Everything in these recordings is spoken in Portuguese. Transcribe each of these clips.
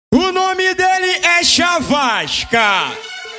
O nome dele é Chavasca.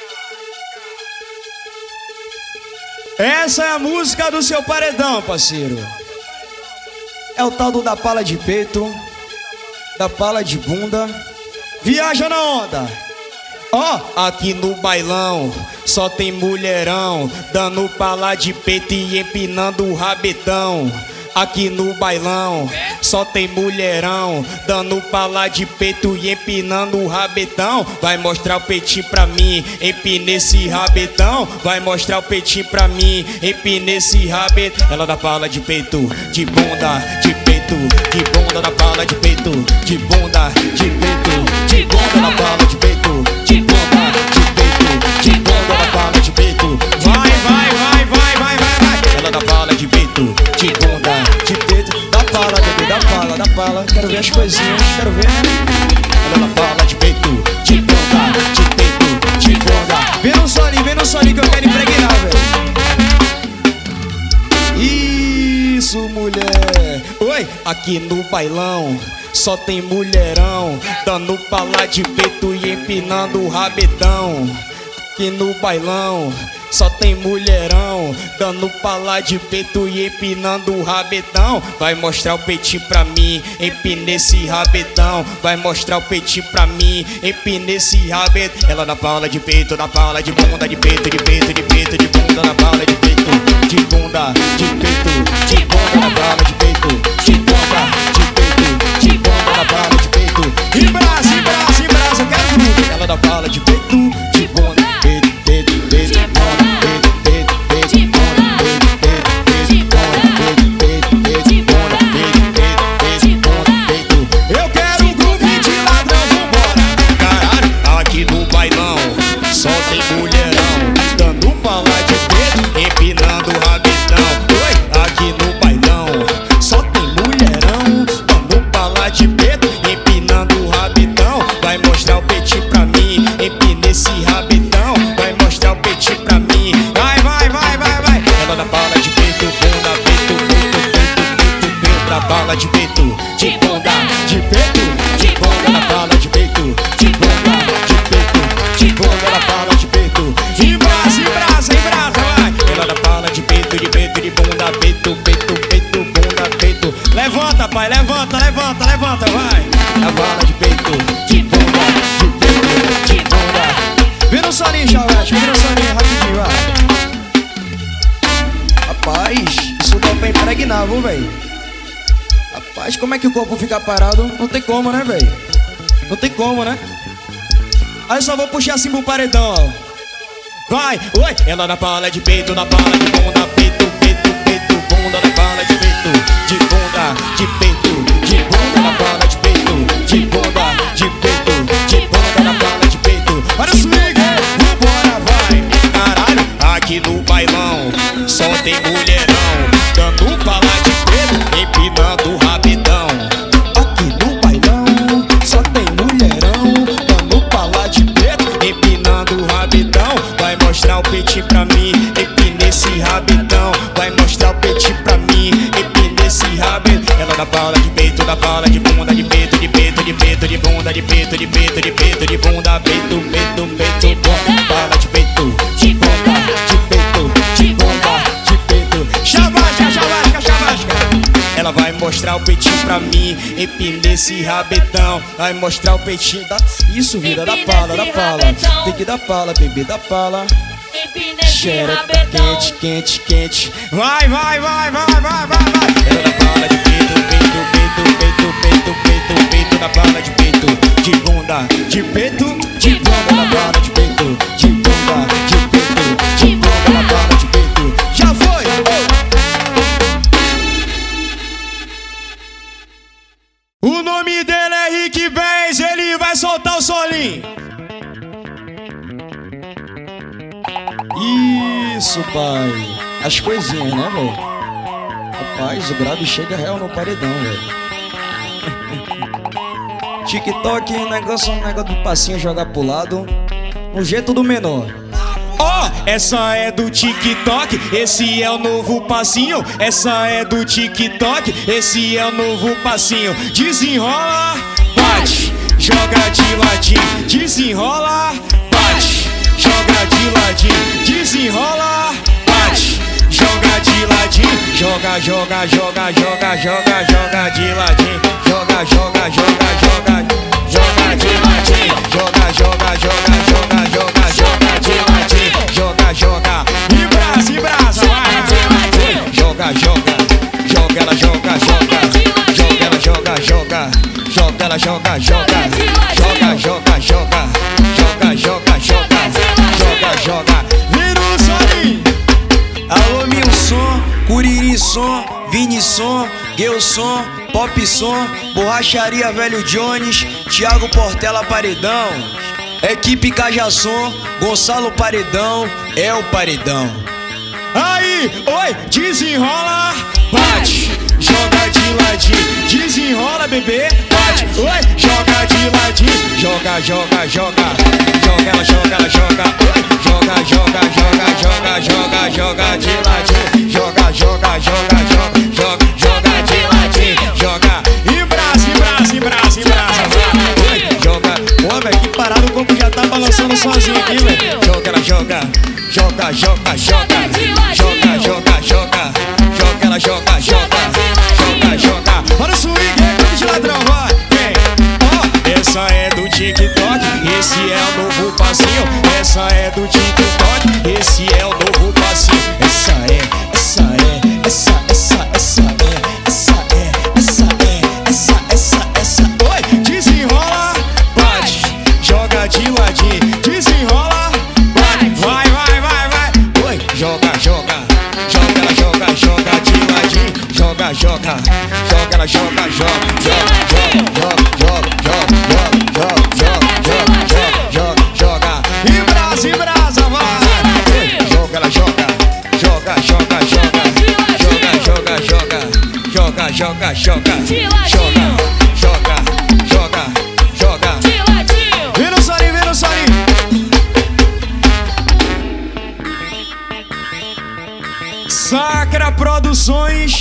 Essa é a música do seu paredão, parceiro. É o tal do da pala de peito, da pala de bunda. Viaja na onda. Ó, aqui no bailão só tem mulherão, dando pala de peito e empinando o rabetão. Aqui no bailão só tem mulherão, dando pala de peito e empinando o rabetão. Vai mostrar o peitinho pra mim, empina esse rabetão. Vai mostrar o peitinho pra mim, empina esse rabetão. Ela dá pala de peito, de bunda, de peito, de bunda na pala de peito, de bunda, de peito, de bunda na pala de peito, de bunda, de peito, de bunda na pala de peito. Vai, vai, vai, vai, vai, vai, vai. Ela dá pala de peito, de bunda, de peito. Dá pala, bebê, dá pala, dá pala. Quero ver as coisinhas, quero ver. Ela dá pala de peito, de bunda, de peito, de bunda. Vem no solinho que eu quero impregnar, velho. Isso, mulher. Oi, aqui no bailão só tem mulherão, dando pala de peito e empinando o rabetão. Aqui no bailão só tem mulherão, dando pala de peito e empinando o rabetão. Vai mostrar o peitinho pra mim, empina esse rabetão. Vai mostrar o peitinho pra mim, empina esse rabetão. Ela dá pala de peito, dá pala de bunda, de peito, de peito, de peito, de bunda na pala de peito, de bunda, de peito, de bunda na pala de peito, de bunda, de peito, de bunda na pala de peito. E brasa, e brasa, e brasa, eu quero tudo. Ela dá pala de peito, de bunda, peito, peito, peito, bunda. Só tem mulherão, dando pala de peito, empinando o rabetão. Oi, aqui no bailão só tem mulherão, dando pala de peito, empinando o rabetão. Vai mostrar o peitinho pra mim, empina esse rabetão. Vai mostrar o peitinho pra mim. Vai, vai, vai, vai, vai. Ela dá pala de peito, bunda, peito, peito, peito, peito, peito, na pala de peito, de bunda, de peito, de bunda na pala de peito, de bunda, de peito, de bunda na pala de peito. E brasa, e brasa, e brasa, vai. Ela dá pala de peito, de peito, de bunda, peito, peito, peito, bunda, peito. Levanta, pai, levanta, levanta, levanta, vai. Na pala de peito, de bunda, de peito, de bunda. Vira o solinho, Chavasca, vira o solinho, rapidinho, vai. Rapaz, isso dá pra impregnar, viu, velho? Rapaz, como é que o corpo fica parado? Não tem como, né, velho? Não tem como, né? Aí só vou puxar assim pro paredão, ó. Vai, oi! Ela na pala de peito, na pala de bunda, peito, peito, peito, bunda na pala de peito, de bunda, de peito, de bunda na pala de peito, de bunda, de peito, de bunda na pala de peito. Olha o swing, vambora, vai! Caralho, aqui no bailão só tem mulherão, dando pala de peito, empinando o rabetão. Aqui no bailão só tem mulherão, dando pala de peito, empinando o rabetão. Vai mostrar o peitinho pra mim, empina esse rabetão. Vai mostrar o peitinho pra mim, empina esse rabetão. Ela dá pala de peito, dá pala de bunda, de peito, de peito, de peito, de bunda, de peito, de peito, de peito, de bunda, peito, peito, peito, bunda, pala de peito, de bunda, de peito, de bunda, de peito. Chavasca, Chavasca, Chavasca. Ela vai mostrar o peitinho pra mim, empina esse rabetão. Vai mostrar o peitinho da... Isso, vida, dá pala, dá pala. Tem que dar pala, bebê, dá pala. Xereca quente, quente, quente. Vai, vai, vai, vai, vai, vai, vai. Ela dá pala de peito, peito, peito, peito, peito, peito, peito, na pala de peito, de bunda, de peito, de bunda na pala de peito, de bunda, de peito, de bunda na pala de peito. Já foi! O nome dele é Rick Benz, ele vai soltar o solinho. Isso, pai. As coisinhas, né, velho? Rapaz, o grave chega real no paredão, velho. TikTok, um negócio do passinho jogar pro lado. No jeito do menor. Ó, essa é do TikTok, esse é o novo passinho. Essa é do TikTok, esse é o novo passinho. Desenrola, bate, joga de ladinho, desenrola, bate, joga de ladinho, desenrola, bate, joga de ladinho, joga, joga, joga, joga, joga, joga de ladinho, joga, joga, joga, joga, joga de ladinho, joga, joga, joga, joga, joga, joga de ladinho, joga, joga, e brasa, vai, joga, joga, joga, ela joga, joga, joga, ela joga, joga, joga, ela joga, joga, joga, joga, joga, joga, joga, joga, joga, joga, vira o solinho. Alô, Milson, Curiri som, Vini som, Geu som, Pop som, Borracharia Velho Jones, Thiago Portela Paredão, Equipe Cajassom, Gonçalo Paredão, é o Paredão. Aí, oi, desenrola, bate, joga de ladinho, desenrola, bebê, bate, oi, joga de ladinho, joga, joga, joga, joga, ela joga, oi, joga, joga, joga, joga, joga, joga de ladinho, joga, joga, joga, joga, joga, joga de ladinho, joga, e brasa, oi, joga, pô, velho, que parado, o corpo já tá balançando sozinho aqui, velho, joga, ela joga, joga, joga, joga, joga, joga, joga, joga, ela joga, joga, joga, joga, olha o swing, é de ladrão, vai, vem, ó, essa é do TikTok, esse é o novo passinho, essa é do TikTok, esse é o novo passinho, essa é, oi, desenrola, bate, joga de ladinho, desenrola, bate, vai, oi, joga, joga, joga, ela joga, joga de ladinho, joga, joga, joga, ela joga, joga, joga, e brasa, vai, joga, ela joga, joga, joga, joga, joga, joga, joga, joga, vira o solinho, Sacra Produções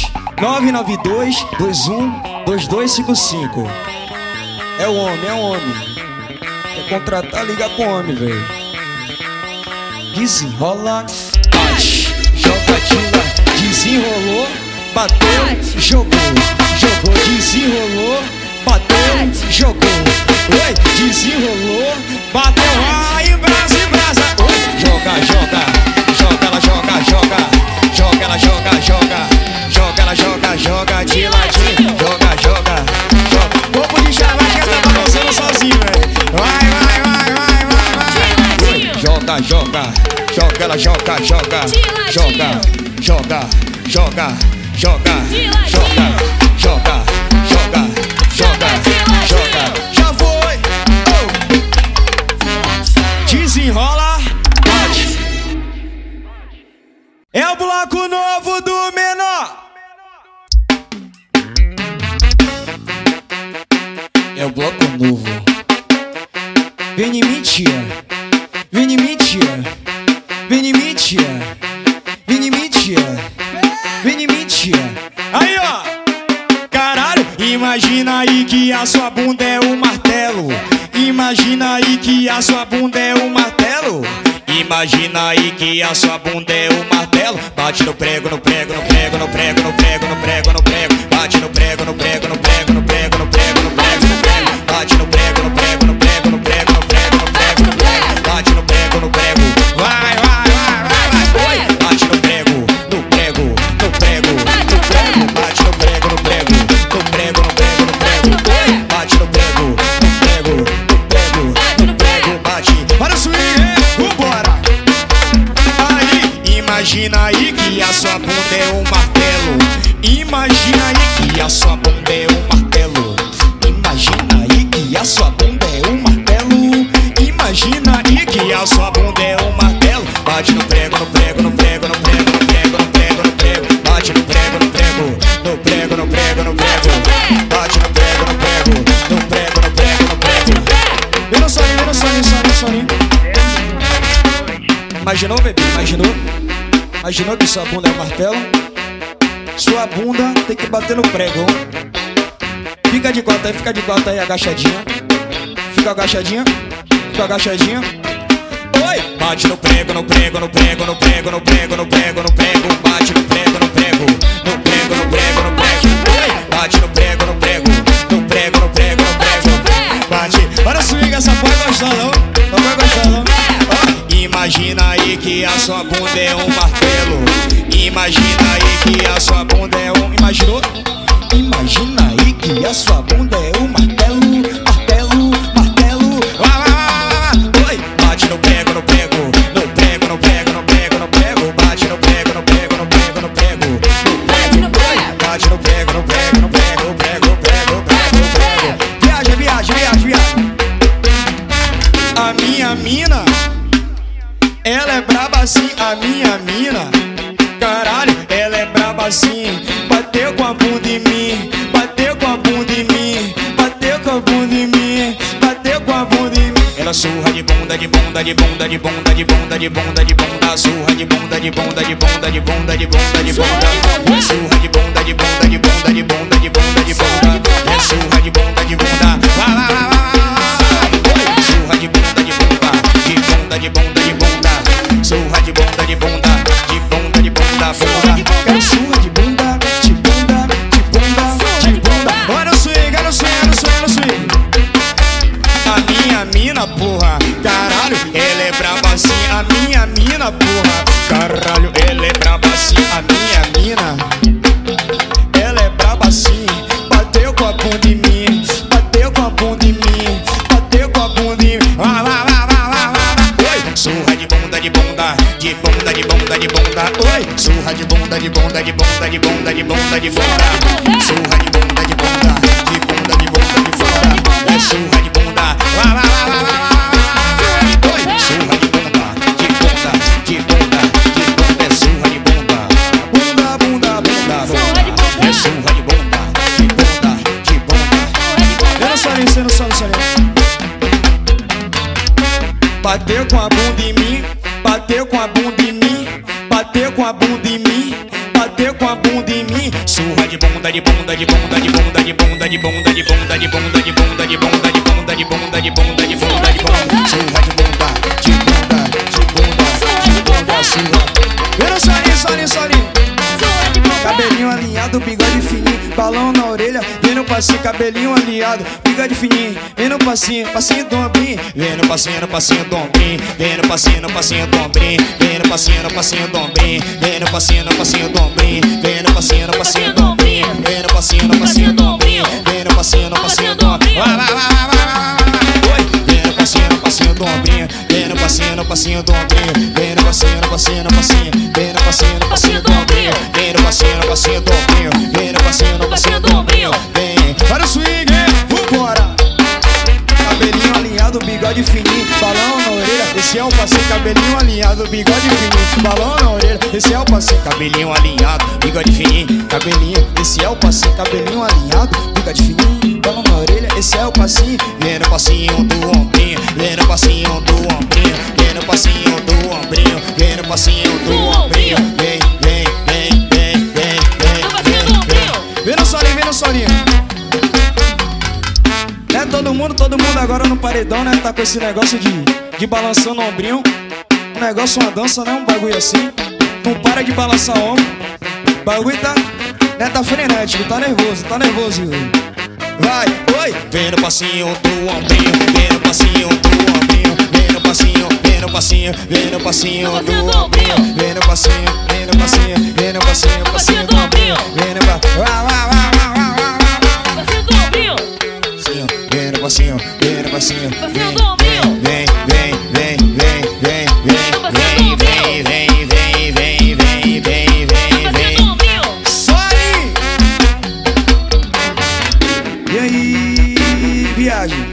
992-21-2255. É o homem. Quer contratar, liga com o homem, velho. Desenrola, bate, joga de lá, desenrolou, bateu, jogou, desenrolou, bateu, jogou, oi, desenrolou, bateu, aí, brasa, oi, joga, ela joga, joga, ela joga de ladinho, joga, corpo de chavaca tá balançando sozinho, velho, vai, joga, ela joga, já foi, desenrola, bate, é o bloco novo do menor. É o bloco novo. Vem mentir. Aí, ó. Caralho, imagina aí que a sua bunda é um martelo. Imagina aí que a sua bunda é um martelo. Imagina aí que a sua bunda é um martelo. Bate no prego, no prego, no prego, no prego, no prego, no prego, no prego. Bate no prego, no prego, no prego, no prego, no prego, no prego, no prego. Bate no prego, no prego, no prego, no prego, no prego, no prego, no prego. Bate no prego, no prego. Vai. Bate no prego, no prego, no prego, no prego. Bate no prego, no prego, no prego, no prego, no prego. Bate no prego, no prego, no prego, no prego. Bate. Para o swing, vambora. Aí, imagina aí que a sua bunda é um martelo. Imagina aí que a sua bunda é um martelo. Imagina aí que a sua bunda é um martelo. Imagina aí que a sua bunda é um martelo. Bate no prego, no prego, no prego, no prego, no prego, no prego, no prego. Bate no prego, no prego, no prego, no prego, no prego. Bate no prego, no prego, no prego, no prego, no prego. Vem no solinho. Imaginou, bebê? Imaginou que sua bunda é um martelo? Sua bunda tem que bater no prego. Fica de quatro aí, agachadinha. fica agachadinha, fica agachadinha. Oi! Bate no prego, no prego, no prego, no prego, no prego, no prego, no prego. Bate no prego, no prego, no prego, no prego, no prego. Oi! Bate no prego, no prego, no prego, no prego, no prego. Bate. Para swing, essa vai gostar não? Não vai gostar não? Imagina aí que a sua bunda é um martelo. Imagina aí que a sua bunda é um... Imaginou? Imagina aí que a sua bunda é um martelo. Martelo, martelo. Oi! Bate no prego, no prego, no prego, no prego, no prego, no prego. Bate no prego, no prego, no prego, no prego. Bate no prego. Bate no prego, no prego, no prego, prego, prego, prego, prego. Viaja, viaja, viaja, viaja. A minha mina, ela é braba assim, a minha mina. Caralho, ela é braba assim. Bateu com a bunda em mim, bateu com a bunda em mim, bateu com a bunda em mim, bateu com a bunda em mim. Ela surra de bunda, de bunda, de bunda, de bunda, de bunda, de bunda, de bunda. Surra de bunda, de bunda, de bunda, de bunda, de bunda, de bunda. Surra de bunda, de bunda, de bunda, de bunda, de bunda, de bunda. Surra de bunda, de bunda. Surra de bunda, de bunda, de bunda, de bunda, de bunda. Surra de bunda, de bunda, de bunda, de bunda, bunda. Quero surra de bunda, de bunda, de bunda, de bunda. Olha o swing, olha o swing, olha o swing, olha o swing. A minha mina, porra, caralho, ela é braba assim. A minha mina, porra, caralho, ela é braba assim. A minha mina, ela é braba assim. Bateu com a bunda em mim, bateu com a bunda em mim, bateu com a bunda em mim. Oi! Surra de bunda, de bunda, de bunda, de bunda, de bunda. Oi! Surra de bunda, de bunda, de bunda, de bunda, de bunda, de bunda. Surra de bunda, de bunda, de bunda, de bunda, de bunda. É surra de bunda. Oi! Surra de bunda, de bunda, de bunda, de bunda. É surra de bunda. Bunda, bunda, bunda, bunda. É surra de bunda, de bunda, de bunda. Eu não sou nem, eu não sou, não sou nem. Bateu com a bunda em mim, bateu com a bunda em mim, bateu com a bunda em mim, bateu com a bunda em mim. Surra de bunda, de bunda, de bunda, de bunda, de bunda, de bunda, de bunda, de bunda, de bunda, de bunda, de bunda, de bunda, de bunda, de bunda, de bunda. Surra de bunda, de bunda, de bunda, de bunda, surra. Vira solinho, solinho, solinho. Cabelinho alinhado, bigode fininho, balão na orelha, vem no passinho, cabelinho alinhado, bigode fininho, vem no passinho, passinho do ombrinho, vem no passinho do ombrinho, vem no passinho do ombrinho, vem no passinho do ombrinho, vem no passinho do ombrinho, vem no passinho do ombrinho, vem no passinho do ombrinho, vem no passinho do ombrinho. Oi! Vem no passinho do ombrinho, vem no passinho do ombrinho, vem no passinho do ombrinho, vem no passinho do ombrinho, vem no passinho do ombrinho, vem no passinho do ombrinho, vem. Para o swing, vambora! Cabelinho alinhado, bigode fininho, balão na orelha, esse é o passinho. Cabelinho alinhado, bigode fininho, balão na orelha, esse é o passinho. Cabelinho alinhado, bigode fininho, cabelinho, esse é o passinho. Cabelinho alinhado, bigode fininho, balão na orelha, esse é o passinho. Vem no passinho do ombrinho, vem no passinho do ombrinho, vem no passinho do ombrinho, vem no passinho do ombrinho, vem, vem, vem, vem, vem, vem, vem. Vem no solinho, vem no solinho. Né, todo mundo agora no paredão, né? Tá com esse negócio de balançando o ombrinho. Um negócio, uma dança, né? Um bagulho assim. Não para de balançar o ombro. O bagulho tá, né? Tá frenético, tá nervoso. Vai, oi! Vem no passinho do ombrinho, vem no passinho do ombrinho, vem no passinho, vem no passinho, vem no passinho do ombrinho, vem no passinho, vem no passinho, vem no passinho, passinho do ombrinho, vem no passinho, vem no passinho, vem no passinho, vem, vem, vem, vem, vem, vem, vem, vem, vem, vem, vem, vem, vem, vem. Sobe! E aí, viagem?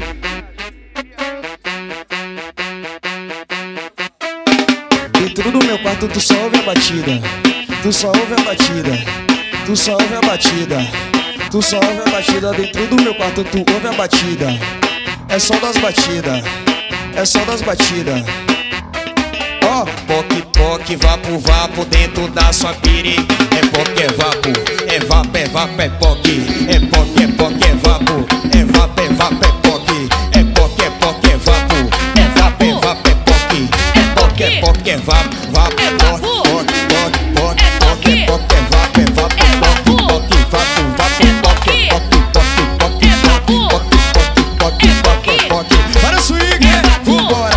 Dentro do meu quarto tu só ouve a batida, tu só ouve a batida, tu só ouve a batida, tu só ouve a batida. Dentro do meu quarto tu ouve a batida. É só das batidas, é só das batidas. Ó, poque, poque, vapo, vapo dentro da sua piri. É poque, é vapo, é vapo, é vapo, é poque. É poque, é poque, é vapo, é vapo, é vapo, é poque. É poque, é poque. poque, vapo, vapo, poque, poque, poque, poque, poque, vapo, vapo, poque, vapo, vapo, poque, poque, poque, poque, poque, poque, poque, poque. Para o swing, vambora.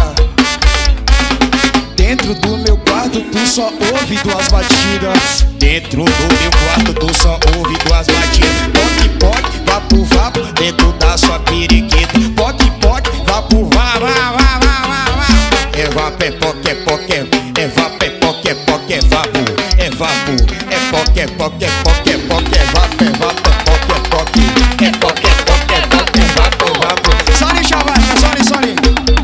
Dentro do meu quarto tu só ouve duas batidas. Dentro do meu quarto tu só ouve duas batidas. Poque, poque, vapo, vapo, dentro da sua periquita. Poque, poque, vapo, vapo, vapo, vapo. É vapo, é poque, é poque, é vapo, é poque, é poque, é vapo. É vapo, é poque, é poque, é poque, é poque, é vapo, é vapo, é poque, é poque. É poque, é poque, é poque, é vapo, é vapo. Solinho, chavasca, solinho, solinho.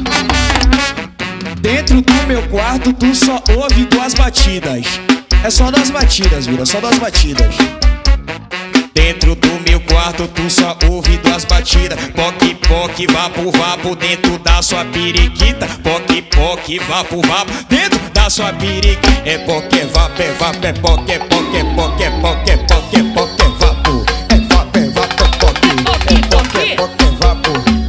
Dentro do meu quarto tu só ouve duas batidas. É só duas batidas, vira, só duas batidas. Dentro do meu quarto tu só ouve duas batidas. Poque, poque, vapo, vapo, dentro da sua periquita. Poque, poque, vapo, vapo, dentro da sua periquita. É poque, é vapo, é vapo, é poque, é poque, é poque, é poque, é poque, é poque, é vapo. É vapo, é vapo, é poque, é poque, é poque, é vapo.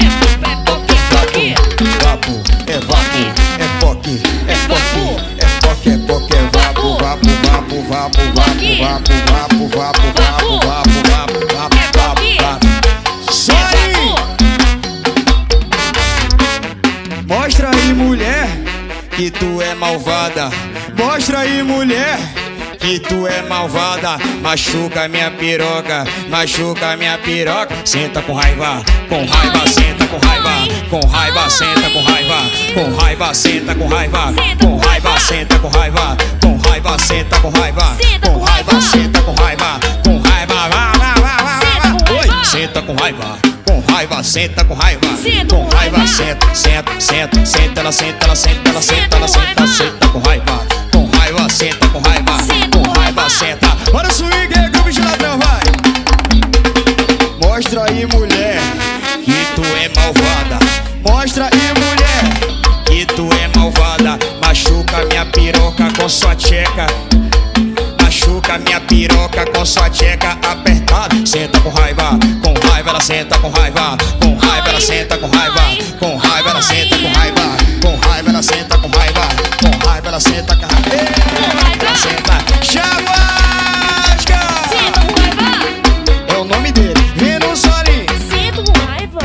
Vapo, é vapo, é poque, é poque, é poque, é poque, é vapo, vapo, vapo, vapo, vapo, vapo, vapo, vapo, vapo, vapo, vapo, vapo, vapo. Só aí! Mostra aí, mulher, que tu é malvada. Mostra aí, mulher, que tu é malvada. Machuca minha piroca, machuca minha piroca. Senta com raiva, senta com raiva. Com raiva, senta com raiva. Com raiva, senta com raiva. Com raiva, senta com raiva. Com raiva, senta com raiva. Com raiva, senta com raiva. Com raiva, oi, senta com raiva. Com raiva, senta com raiva. Com raiva, senta, senta, senta, senta, ela senta, ela senta, ela senta, ela senta, senta com raiva. Com raiva, senta com raiva. Com raiva, senta. Bora swing, grupo de ladrão, vai. Mostra aí, mulher, que tu é malvada. Mostra aí, mulher, que tu é malvada. Machuca minha piroca com sua tcheca. Machuca minha piroca com sua tcheca apertada. Senta com raiva, ela senta com raiva. Com raiva, ela senta com raiva. Com raiva, ela senta com raiva. Com raiva, ela senta com raiva. Com raiva, ela senta com raiva. Ela senta, chavasca! Senta com raiva. É o nome dele, vem no solinho. Senta com raiva.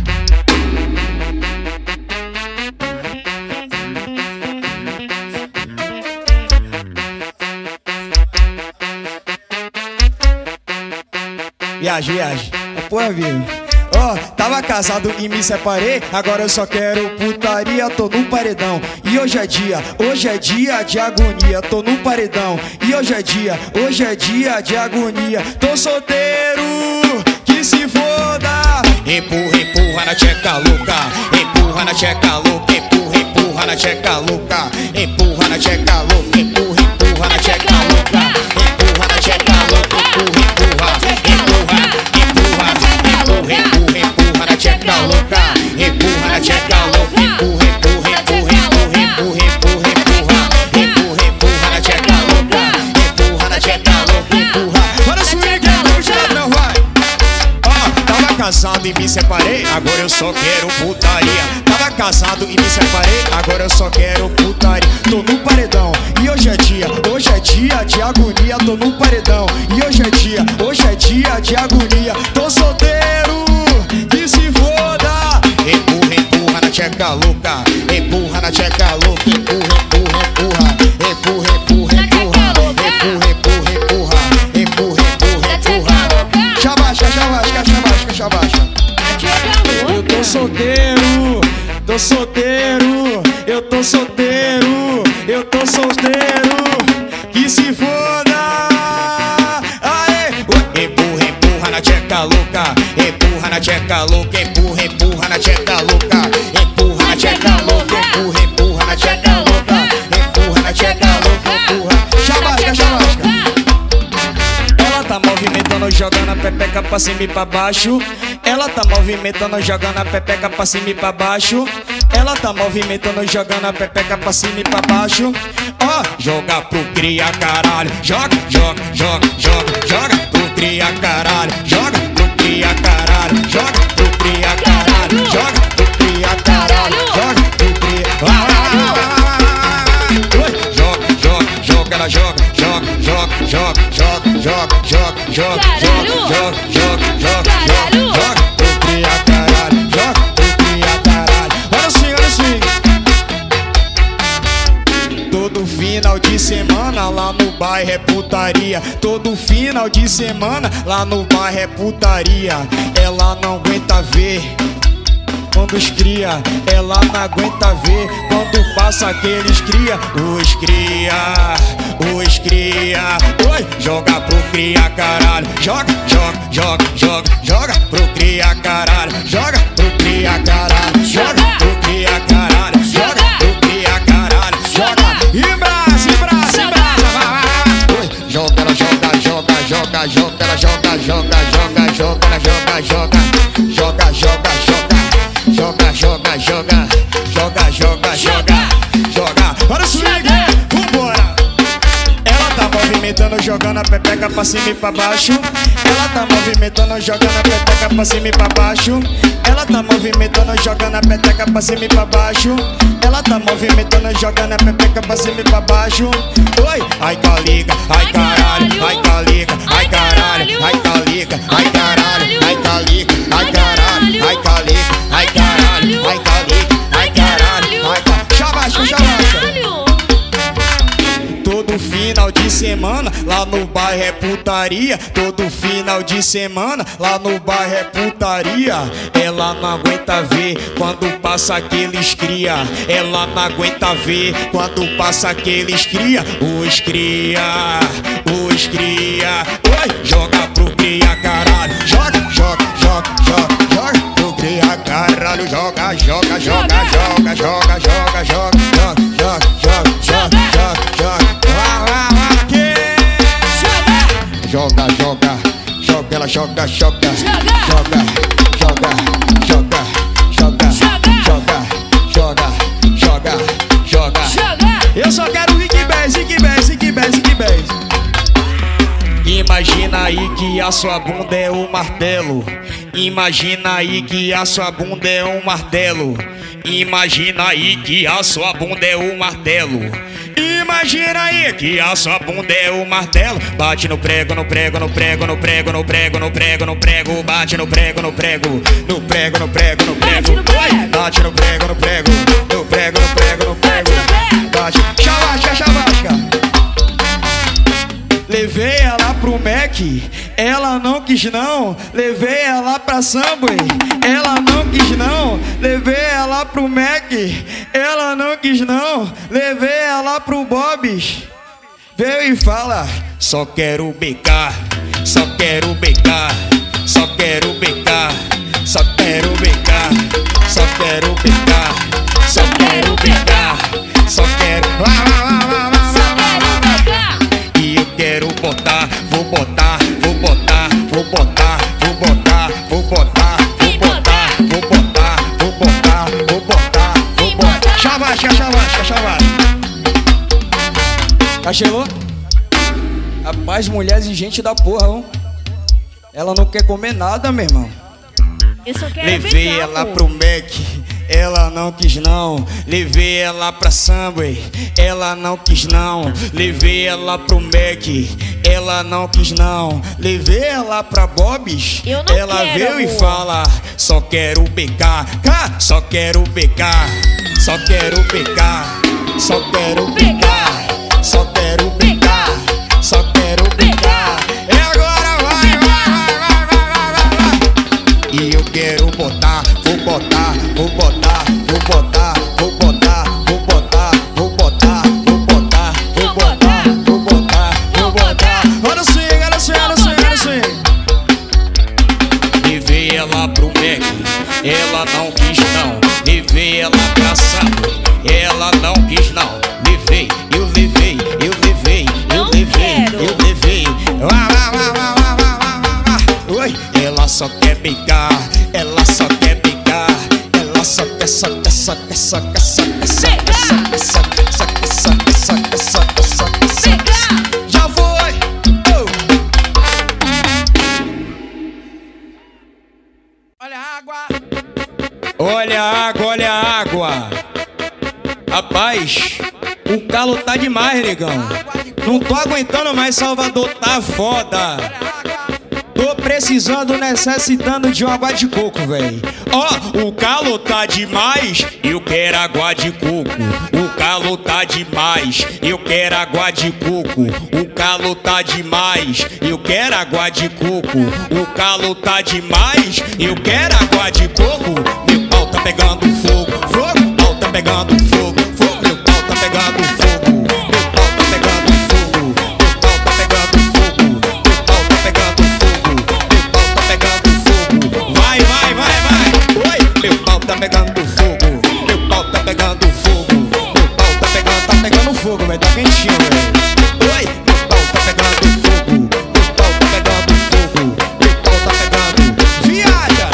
Viagem, porra, viu? Ó, tava casado e me separei. Agora eu só quero putaria, tô no paredão. E hoje é dia de agonia. Tô no paredão. E hoje é dia de agonia. Tô solteiro, que se foda. Empurra, empurra na tcheca louca. Empurra na tcheca louca. Empurra, empurra na tcheca louca. Empurra na tcheca louca. Empurra, empurra na tcheca louca. Empurra na tcheca louca. Empurra, empurra, empurra, empurra, empurra, empurra, empurra na tcheca louca. Empurra na tcheca louca. Empurra, empurra, empurra, empurra, empurra, empurra, empurra, empurra na tcheca louca. Empurra na tcheca louca. Empurra. Bora swing, vamos tirar, não vai. Ó, tava casado e me separei. Agora eu só quero putaria. Tava casado e me separei. Agora eu só quero putaria. Tô no paredão. E hoje é dia de agonia. Tô no paredão. E hoje é dia de agonia. Tô solteiro, que se foda. Empurra, empurra na tcheca louca. Empurra na tcheca louca. Empurra, empurra, empurra. Empurra, empurra, empurra. Empurra, empurra, empurra. Empurra, empurra, empurra. Chavasca, chavasca, chavasca, chavasca. Eu tô solteiro, tô solteiro. Eu tô solteiro, eu tô solteiro, que se foda. Aê! Empurra, empurra na tcheca louca. Empurra na tcheca louca. Empurra, empurra na tcheca louca. Empurra na tcheca louca. Empurra, empurra na tcheca louca. Empurra na tcheca louca. Empurra. Chavasca, chavasca. Ela tá movimentando, jogando a pepeca pra cima e pra baixo. Ela tá movimentando, jogando a pepeca pra cima e pra baixo. Ela tá movimentando, jogando a pepeca pra cima e pra baixo. Ó, joga pro cria, caralho. Joga, joga, joga, joga, joga pro cria, caralho. Joga pro cria, caralho. Joga pro cria, caralho. Joga pro cria, caralho. Joga pro cria. joga, joga, joga, joga, joga, joga, joga, joga, joga, joga, joga, joga, joga, pro cria caralho, joga, pro cria caralho. Olha o swing. Todo final de semana lá no bairro é putaria. Todo final de semana lá no bairro é putaria. Ela não aguenta ver quando os cria, ela não aguenta ver quando passa aqueles cria. Os cria, oi, joga pro cria caralho, joga, joga, joga, joga, joga pro cria caralho, joga pro cria caralho, joga pro cria caralho, joga pro cria caralho, joga. E braço, oi, joga, ela joga, joga, joga, joga, ela joga, joga, joga, joga, ela joga, joga, joga, joga, joga. Joga, joga, joga, joga, joga, joga, joga. Olha o swing, vambora. Ela tá movimentando, jogando a pepeca pra cima e pra baixo. Ela tá movimentando, jogando a pepeca pra cima e pra baixo. Ela tá movimentando, jogando a pepeca pra cima e pra baixo. Ela tá movimentando, jogando a pepeca pra cima e pra baixo. Oi, ai caliga, ai caralho, ai caliga, ai caralho, ai caliga, ai caralho, ai caliga, ai caralho, ai caliga. Ai caralho, ai calica, ai caralho, ai caralho. Chavasca, chavasca. Todo final de semana lá no bairro é putaria. Todo final de semana lá no bairro é putaria. Ela não aguenta ver quando passa aqueles cria. Ela não aguenta ver quando passa aqueles cria. Os cria, os cria. Oi, joga pro cria caralho. Joga, joga, joga, joga, joga. Cria caralho, joga, joga, joga, joga, joga, joga, joga, joga, joga, joga, joga, joga. Joga, joga, joga, ela joga, joga, joga, joga, joga, joga, joga, joga, joga, joga. Eu só quero Rick Bass, Rick Bass, Rick Bass, Rick Bass. Imagina aí que a sua bunda é um martelo. Imagina aí que a sua bunda é um martelo. Imagina aí que a sua bunda é um martelo. Imagina aí que a sua bunda é um martelo. Bate no prego, no prego, no prego, no prego, no prego, no prego, no prego. Bate no prego, no prego, no prego, no prego, no prego. Bate no prego, no prego, no prego, no prego, no prego. Bate, chavasca, chavasca. Levei ela pro Mac, ela não quis não. Levei ela pra Subway, ela não quis não. Levei ela pro Mac, ela não quis não. Levei ela pro Bob's, veio e fala: só quero becar, só quero becar, só quero becar, só quero becar, só quero becar, só quero becar, só quero. Quero botar, vou botar, vou botar, vou botar, vou botar, vou botar, vou botar, vou botar, vou botar, vou botar, vou botar. Chavasca, chavasca, chavasca. Cachorro? Rapaz, mulher exigente da porra, ó. Ela não quer comer nada, meu irmão. Eu só quero Levei becar, ela pô. pro Mac, ela não quis não. Levei ela pra Subway, ela não quis não. Levei ela pro Mac, ela não quis não. Levei ela pra Bob's, Eu não ela quero, veio e amor. fala: só quero becar, só quero becar, só quero becar, só quero becar, só quero becar, só quero becar. É agora, vai, vai, vai, vai, vai, vai. E eu quero botar, vou botar, vou botar, vou botar, vou botar, vou botar, vou botar, vou botar, vou botar, vou botar, vou botar. Olha o swing, olha o swing, olha o swing, olha o swing. Levei ela pro Mac, ela não quis não. Levei ela pra Subway, ela não quis não. Levei, eu levei, eu levei, eu Não levei, quero. eu levei. Oi, ela só quer pegar, ela só quer pegar, ela só quer, só quer, só quer, só quer, só quer, só quer, só quer, só quer, só quer, só quer, só quer, só quer, só quer, só quer. Já foi. Olha a água. Olha a água, olha a água. Rapaz, o calo tá demais, negão. Não tô aguentando mais, Salvador tá foda. Tô precisando, necessitando de uma água de coco, véi. Ó, o calor tá demais, eu quero água de coco. O calor tá demais, eu quero água de coco. O calor tá demais, eu quero água de coco. O calor tá demais, eu quero água de coco. Meu pau tá pegando fogo, fogo, meu pau tá pegando fogo, fogo, meu pau tá pegando fogo. Meu pau tá pegando fogo, meu pau tá pegando fogo, meu pau tá pegando fogo, meu pau tá pegando fogo. Vai, vai, vai, vai. Oi, meu pau tá pegando fogo, meu pau tá pegando fogo, meu pau Tá pegando fogo, véi, tá quentinho, véi. oi, meu pau tá pegando fogo, meu pau tá pegando fogo, meu pau tá pegando. Viaja!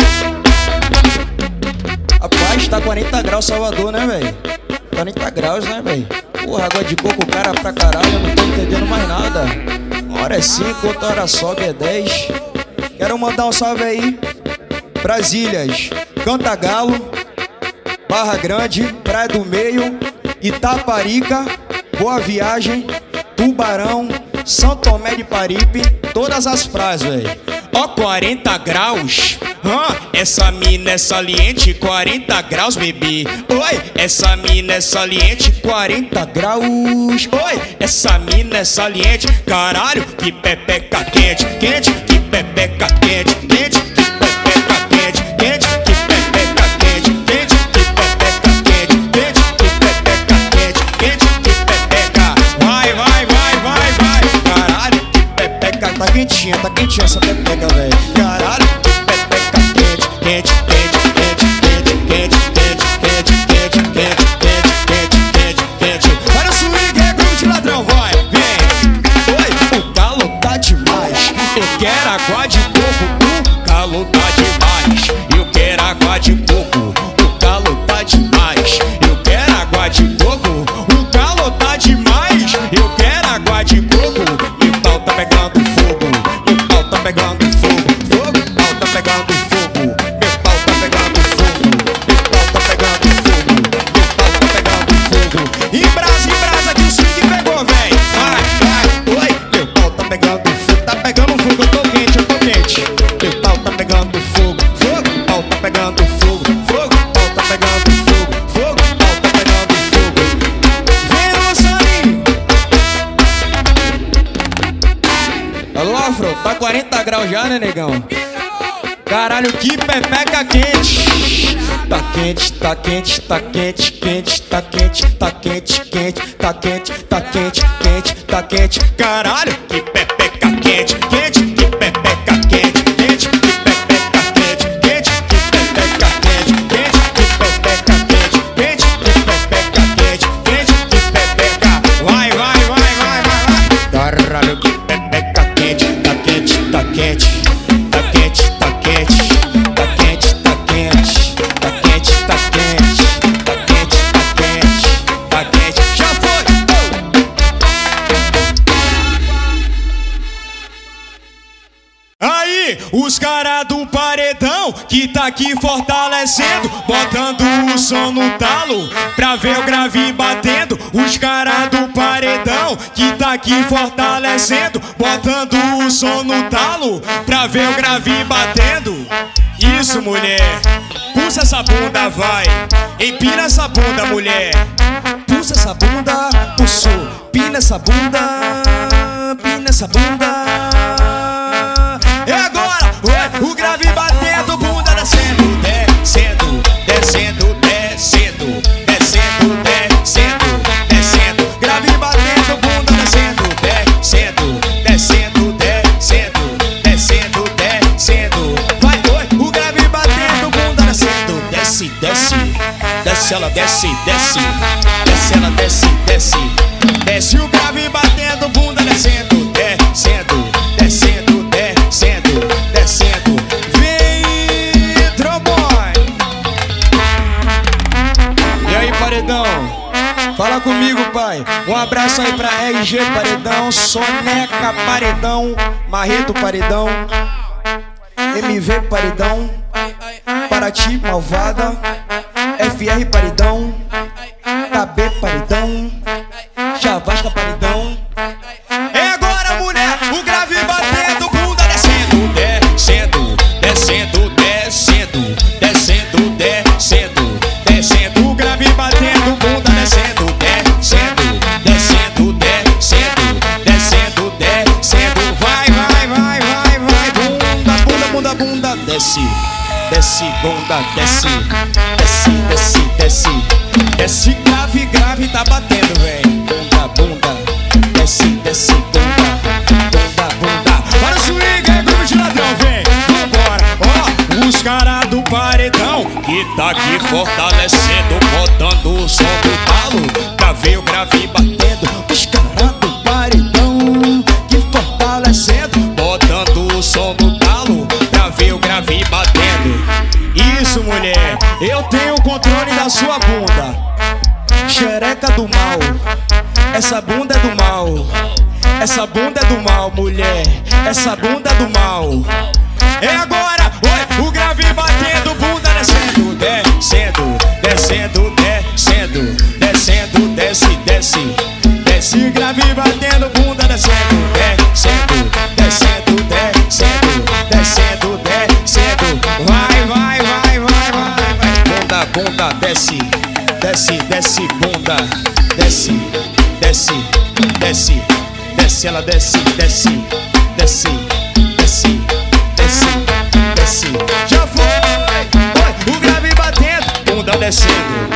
Rapaz, tá 40 graus Salvador, né, véi? 40 graus, né, véi? Porra, água de coco, cara pra caralho, eu não tô entendendo mais nada. Uma hora é 5, outra hora sobe, é 10. Quero mandar um salve aí. Brasílias, Cantagalo, Barra Grande, Praia do Meio, Itaparica, Boa Viagem, Tubarão, São Tomé de Paripe, todas as praias, véi. Ó, 40 graus, essa mina é saliente, 40 graus, bebê. Oi, essa mina é saliente, 40 graus. Oi, essa mina é saliente, caralho, que pepeca quente, quente, que pepeca quente, quente, que pepeca quente, quente, que pepeca quente, quente, que pepeca quente, quente, que pepeca quente, quente, que pepeca. Vai, vai, vai, vai, vai, caralho, que pepeca Tá quentinha essa pepeca, véi. caralho, que pepeca quente, quente, quente, quente, quente, quente, quente, quente, quente, quente, quente, quente, quente. Para o swing, é grupo de ladrão, vai, vem. Oi, o calor tá demais, eu quero água de coco. O calor tá demais, eu quero água de coco. O calor tá demais, eu quero água de coco. O calor tá demais, eu quero água de coco. Meu pau tá pegando fogo, meu pau tá pegando fogo, fogo, meu pau tá pegando fogo, meu pau tá pegando fogo, meu pau tá pegando fogo, meu pau tá pegando fogo. Em brasa que o swing pegou, véi. Vai, vai, oi, meu pau tá pegando fogo, tá pegando fogo, eu tô quente, eu tô quente. Meu pau tá pegando fogo, fogo, meu pau tá pegando fogo, fogo, meu pau tá pegando fogo, fogo, meu pau tá pegando fogo. Vem no Salim. Alô, Afro, tá 40 graus já, né, negão? Caralho, que pepeca quente. Tá quente, tá quente, tá quente, quente, tá quente, tá quente, quente, tá quente, tá quente, quente, tá quente. Caralho, que pepeca quente, quente, que pepeca quente, quente, que pepeca quente, quente, que pepeca quente, quente, que pepeca quente, quente, que pepeca quente, quente, que pepeca. Vai, vai, vai, vai, vai, vai. Caralho, que pepeca quente, tá quente, tá quente, tá quente, tá quente, tá quente, tá quente, tá quente, tá quente, tá quente, tá quente, tá quente. Já foi. Aí, os caras do paredão que tá aqui fortalecendo, botando o som no talo pra ver o grave batendo. Os caras do paredão que tá aqui fortalecendo, botando o som no talo pra ver o grave batendo. Isso, mulher, puxa essa bunda, vai, empina essa bunda, mulher. Puxa essa bunda, puxou. Pina essa bunda, pina essa bunda. E agora, o grave batendo, bunda descendo, descendo, descendo, descendo, descendo, descendo, descendo. Grave batendo, bunda descendo, descendo, descendo, descendo, descendo, descendo. Vai, o grave batendo, bunda descendo, desce, desce, desce, ela desce, desce, desce, ela desce, desce, desce. O grave batendo, bunda descendo, descendo, descendo, descendo, descendo. Vem, Troboy. E aí, paredão? Fala comigo, pai. Um abraço aí pra RG Paredão, Soneca Paredão, Marreto Paredão, MV Paredão, Paraty Malvada, FR Paredão, KB Paredão, Chavasca Paredão, bunda, desce, desce, desce, desce. Desce grave, grave, tá batendo, véi. Bunda, bunda, desce, desce, bunda, bunda, bunda. Para o swing, é grupo de ladrão, vem, vambora. Ó, os caras do paredão que tá aqui fortalecendo, botando o som do talo. Gravei o grave batendo. Os caras do paredão que fortalecendo, Botando o som do talo, gravei o grave batendo. Isso, mulher, eu tenho o controle da sua bunda. xereca do mal. Essa bunda é do mal. Essa bunda é do mal, mulher. Essa bunda é do mal. É agora, oi, o grave batendo, bunda descendo, descendo, descendo, descendo, descendo, desce, desce, desce, grave batendo, bunda descendo, descendo, descendo, descendo, descendo, descendo, vai, vai, vai, vai, vai, vai, bunda, bunda, desce, desce, desce, bunda, desce, desce, desce, desce, ela desce, desce, desce, desce. Desce, desce, já foi, oi, o grave batendo, bunda descendo.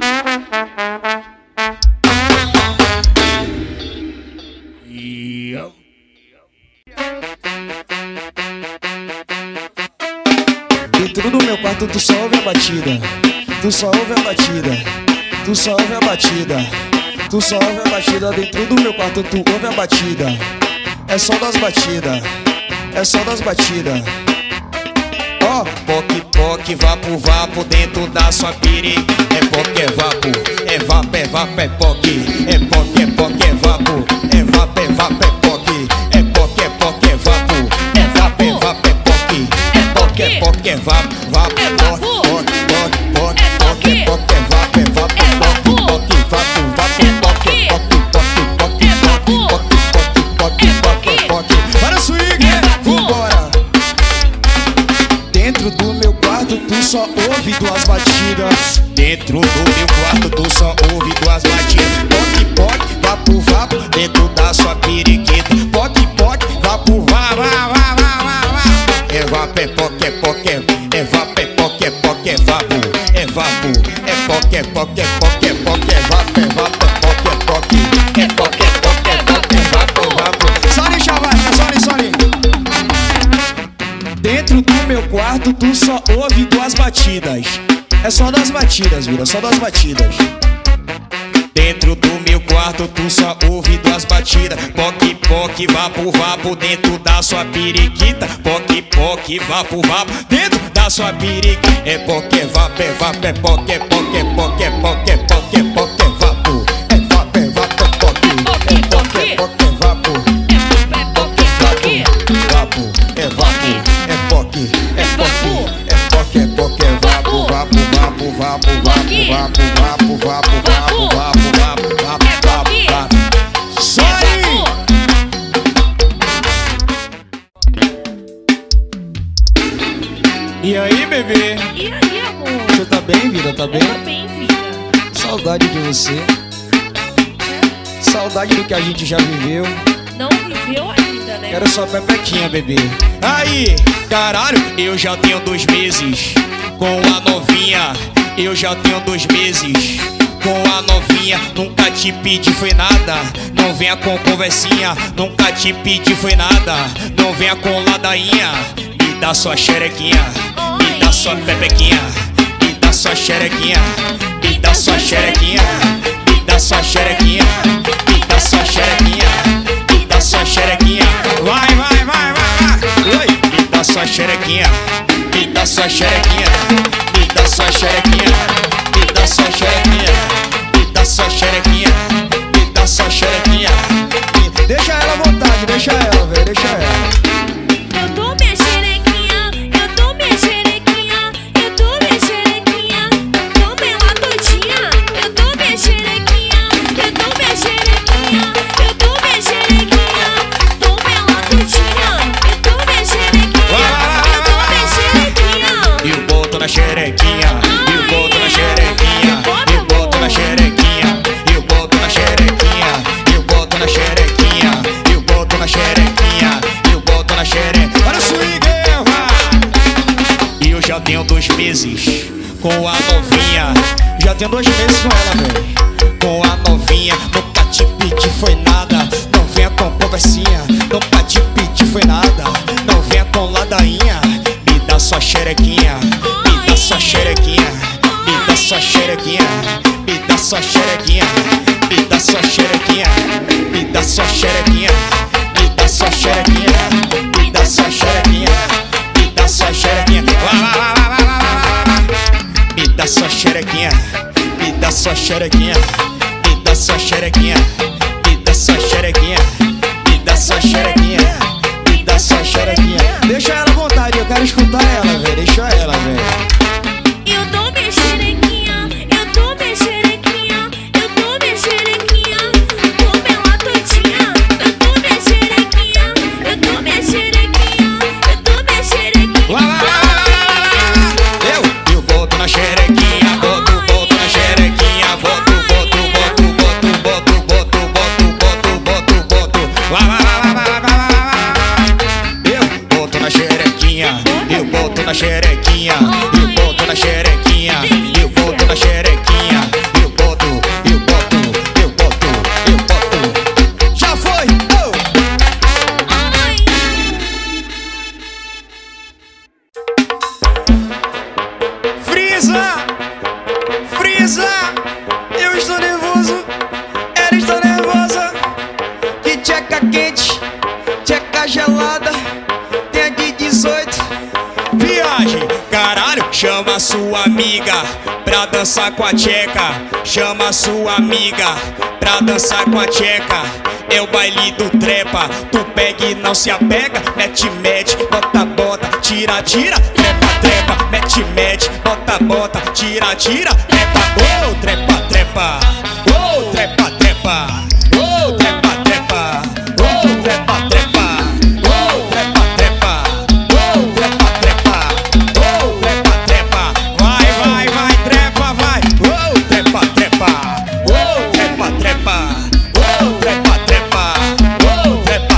Dentro do meu quarto tu só ouve a batida. Tu só ouve a batida. Tu só ouve a batida. Tu só ouve a batida. Dentro do meu quarto tu ouve a batida. É só das batidas. É só das batidas. Ó, poque, poque, vapo, vapo dentro da sua piri. É poque, é vapo, é vapo, é vapo, é poque. É poque, é vapo, é vapo, é vapo, é poque. É poque, é vapo, é vapo, é vapo, é poque. É poque, é vapo, vapo, poque, poque, poque, poque, poque, é vapo, é vapo, é poque, poque, vapo, vapo, poque, poque, poque, poque, poque, poque, poque, poque, poque. Para o swing, vambora. Dentro do meu quarto tu só ouve duas batidas. Dentro do meu quarto tu só ouve duas batidas. Poque, poque, vapo, vapo, dentro da sua periquita. Poque, poque, vapo, vá, vá, vá, vá, vá, vá. É vapo, é poque, é poque, é vapo, é poque, é poque, é vapo. É vapo, é poque, é poque, é poque, é poque, é vapo, é vapo, é poque, é poque. É poque, é poque, é poque, é vapo, é vapo. Sorry, chavasca, sorry, sorry. Dentro do meu quarto tu só ouve duas batidas. É só das batidas, vira, só das batidas. Dentro do meu quarto tu só ouve duas batidas. Poque, poque, vapo, vapo dentro da sua periquita. Poque, poque, vapo, vapo dentro da sua periquita. É poque, é vapo, é vapo, é poque, é poque, é poque, é poque, é poque, é poque, é vapo. É vapo, é vapo, é poque. É poque, é poque, é vapo. É poque, é vapo, é vapo, é poque, é poque, é poque, é poque, é vapo, vapo, vapo, vapo, vapo, vapo, vapo, vapo, vapo, vapo, vapo, vapo, vapo, vapo. Sorry! E aí, bebê? E aí, amor? Você tá bem, vida? Tá bem? Eu tô bem, vida. Saudade de você. Saudade do que a gente já viveu. Não viveu ainda, né? Quero sua pepequinha, bebê. Aí, caralho, eu já tenho 2 meses com a novinha. Eu já tenho 2 meses com a novinha. Nunca te pedi foi nada. Não venha com conversinha. Nunca te pedi foi nada. Não venha com ladainha. Me dá sua xerequinha. Me dá sua pepequinha. Me dá sua xerequinha. Me dá sua xerequinha. Me dá sua xerequinha. Me dá sua xerequinha. Me dá sua xerequinha. Vai, vai, vai, vai, vai. Oi. Me dá sua xerequinha. Me dá sua xerequinha. Me dá sua xerequinha. Me dá sua xerequinha. Me dá sua xerequinha. Me dá sua xerequinha. Deixa ela à vontade, deixa ela, velho, deixa ela. Eu dou minha xerequinha, eu dou minha xerequinha, eu dou minha xerequinha, dou bem lá todinha. Eu dou minha xerequinha, eu dou minha xerequinha, eu dou minha xerequinha, dou bem lá todinha. Eu dou minha xerequinha, eu dou minha xerequinha. E o boto na xerequinha. E o boto na xerequinha. E o boto meses com a novinha. Já tem 2 meses com ela, velho. Com a novinha, nunca te pedi foi nada. Não venha com conversinha, nunca te pedi foi nada. Não venha com ladainha, me dá sua xerequinha. Me dá sua xerequinha, me dá sua xerequinha. Me dá sua xerequinha, me dá sua xerequinha. Me dá sua xerequinha, me dá sua xerequinha. Me dá sua xerequinha, me dá sua xerequinha. Me dá sua xerequinha, me dá sua xerequinha. Me dá sua xerequinha, me dá sua xerequinha. Me dá sua xerequinha, me dá sua xerequinha. Deixa ela à vontade, eu quero escutar ela, velho. Deixa ela, velho. Eu dou minha xerequinha, eu dou minha xerequinha, eu dou minha xerequinha, como ela todinha. Eu dou minha xerequinha, eu dou minha xerequinha, eu dou minha xerequinha. Eu boto na xerequinha, boto na xerequinha, boto na xerequinha, eu boto na xerequinha, eu boto na xerequinha, eu boto na xerequinha, eu boto. Já foi! Oh! Ai, Frisa! Frisa! Eu estou nervoso, ela está nervosa. Que tcheca quente, tcheca gelada, tem a de 18. Viagem, caralho, chama sua amiga pra dançar com a tcheca. Chama sua amiga pra dançar com a tcheca. É o baile do trepa, tu pega e não se apega. Mete, bota, tira, trepa, mete, bota, tira, trepa, oh, trepa, oh, trepa, oh, trepa, oh, trepa, oh, trepa, oh, trepa, vai, trepa, vai, oh, trepa, oh, trepa, oh, trepa, oh, trepa, oh, trepa,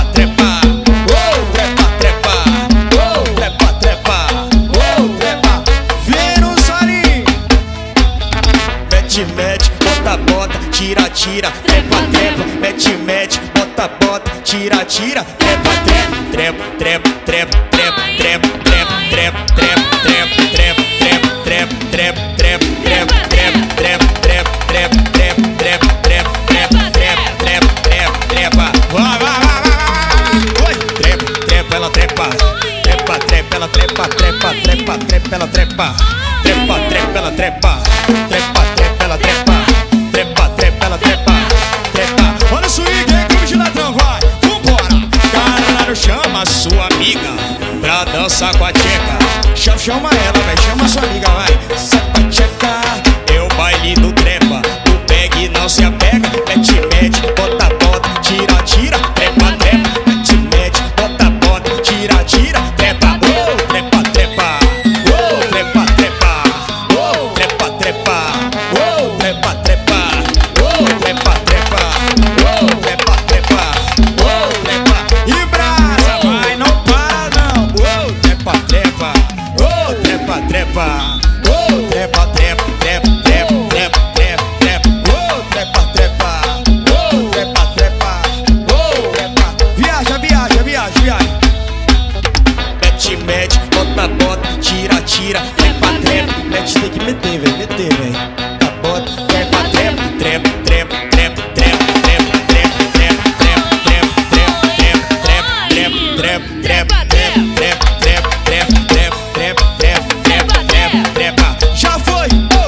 oh, trepa. Vem no solinho. Mete, bota, tira, trepa, mete, bota, tira, trepa, Olha o swing, é cruz de ladrão, vai. Vambora. Caralho, chama sua amiga pra dançar com a tcheca. Chama ela, velho. Chama sua amiga, vai. Saca tcheca. É o baile do trepa, tu pega e não se apega. Mete, bota, tira, trepa, mete, bota, tira, trepa, oh, trepa, oh, trepa, oh, trepa, oh, trepa, oh, trepa, oh, trepa, oh, trepa. E brasa, vai, não para não. Oh, trepa, oh, trepa, oh, trepa, oh, trepa, oh, trepa. Viaja. Mete, bota, tira, trepa, mete, tem que meter, velho. Tá, bota, trepa, Já foi! Oh!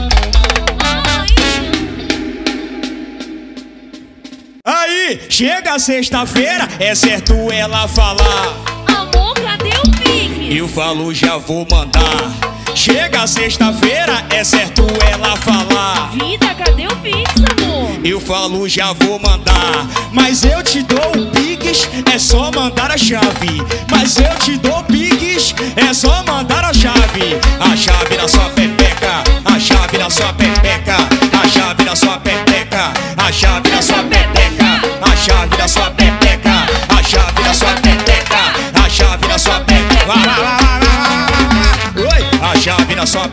Aí, chega sexta-feira, é certo ela falar. amor, cadê o pique? Eu falo, já vou mandar. Chega sexta-feira, é certo ela falar. Vida, cadê o pix, amor? Eu falo, já vou mandar. Mas eu te dou o Pix, é só mandar a chave. Mas eu te dou o Pix, é só mandar a chave. A chave na sua pepeca, a chave na sua pepeca, a chave na sua pepeca, a chave na sua pepeca, a chave na sua pepeca, a chave na sua pepeca, a chave na sua pepeca. A chave na sua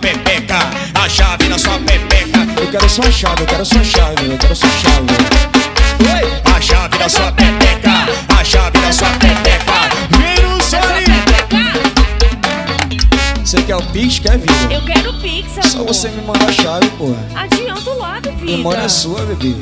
sua chave, eu quero sua chave, eu quero sua chave. Oi! A chave da sua pepeca, a chave da sua pepeca. Vem no solinho. Você quer o Pix? Quer, vida? Eu quero Pix, amor. Só você me mandar a chave, porra. Adianta o lado, vida. A memória é sua, bebê.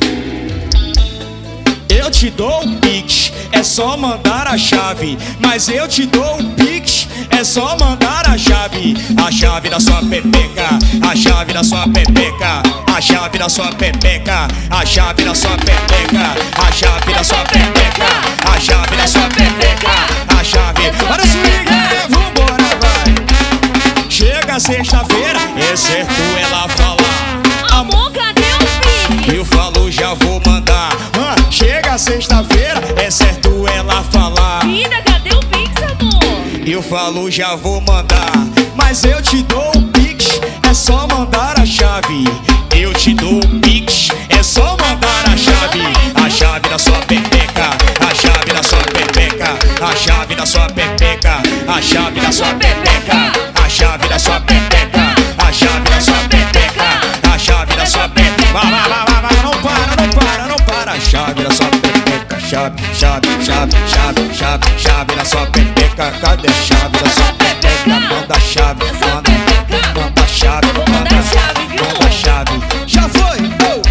Eu te dou um Pix, é só mandar a chave. Mas eu te dou um Pix, é só mandar a chave. A chave da sua pepeca, a chave da sua pepeca, a chave da sua pepeca, a chave da sua pepeca, a chave da sua pepeca, a chave da sua pepeca, a chave. Para swing, vambora, vai. Chega sexta-feira, é certo ela falar. Amor, cadê o Pix? Eu falo, já vou mandar. Chega sexta-feira, é certo ela falar. Vida, cadê o Pix, amor? Eu falo, já vou mandar. Mas eu te dou o Pix, é só mandar a chave. Eu te dou o Pix, é só mandar a chave. A chave da sua pepeca, a chave da sua pepeca, a chave da sua pepeca, a chave da sua pepeca, a chave da sua pepeca, a chave da sua pepeca, a chave da sua pepeca. Vai, vai, vai, vai, não para, não para, não para. A chave da sua pepeca, chave, chave, chave, chave, chave, chave da sua pepeca. Cadê a chave da sua pepeca? Manda a chave, manda a chave, manda a chave. Já foi! Oh.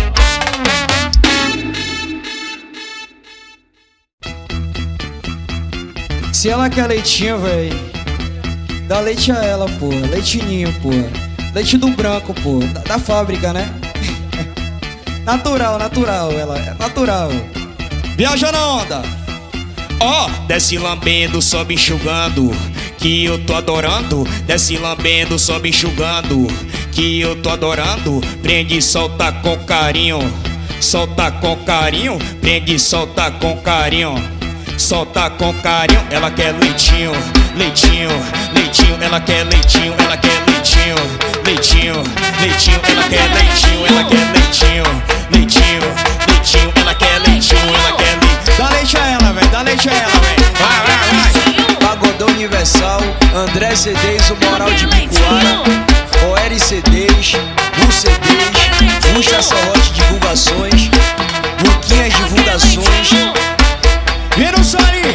Se ela quer leitinho, véi, dá leite a ela, pô. Leitinho, pô. Leite do branco, pô. Da fábrica, né? Natural, natural, ela é natural. Viaja na onda. Ó, desce lambendo, sobe enxugando, que eu tô adorando. Desce lambendo, sobe enxugando, que eu tô adorando. Prende e solta com carinho, solta com carinho. Prende e solta com carinho, solta com carinho. Ela quer leitinho, leitinho, leitinho. Ela quer leitinho, ela quer leitinho, leitinho, leitinho. Ela quer leitinho, ela quer leitinho, leitinho, leitinho. Ela quer leitinho, ela quer leitinho. Dá leite a ela, velho, dá leite a ela, velho. Vai, vai, vai. Pagodão Universal, André CDs, o Moral de Bicuara, OR CDs, U CDs, Lucha Serrote Divulgações, Luquinhas Divulgações. Vira o Sony.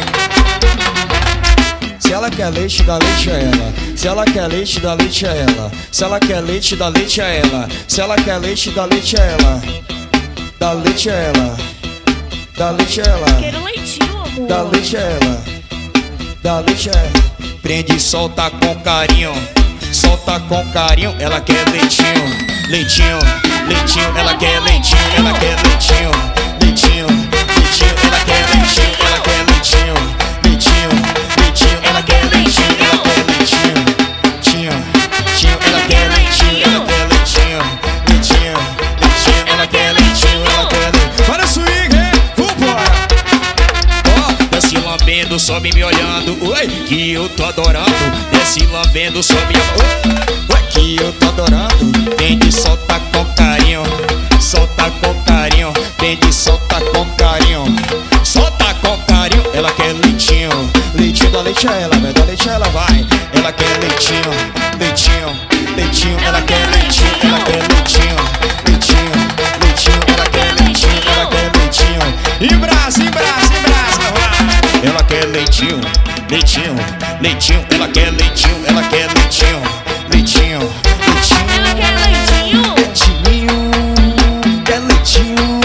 Se ela quer leite, dá leite a ela. Se ela quer leite, dá leite a ela. Se ela quer leite, dá leite a ela. Se ela quer leite, dá leite a ela. Dá leite a ela. Dá leite a ela. Quero leitinho, amor. Dá leite a ela. Dá leite a ela. Prende e solta com carinho, solta com carinho. Ela quer leitinho, leitinho, leitinho. Ela quer leitinho, ela quer leitinho, leitinho, leitinho. Ela quer leitinho, ela quer leitinho, leitinho, leitinho. Ela quer leitinho, ela quer leitinho, tinho, tinho. Ela quer leitinho, ela quer leitinho, leitinho, leitinho. Ela quer leitinho, ela quer leitinho. Para swing, vambora. Ó, desce lambendo, sobe me olhando. Oi, que eu tô adorando. Desce lambendo, sobe me olhando. Oi, que eu tô adorando. Vem de solta com carinho, solta com carinho. Vem de solta com carinho, solta com carinho. Ela quer leitinho, leitinho. Dá leite a ela, velho, dá leite a ela, vai. Ela quer leitinho, leitinho, leitinho. Ela quer leitinho, ela quer leitinho, leitinho, leitinho. Ela quer leitinho, ela quer leitinho. Em brasa, em brasa, em brasa, vai. Ela quer leitinho, leitinho, leitinho. Ela quer leitinho, ela quer leitinho, leitinho, leitinho. Ela quer leitinho. Leitinho, quer leitinho.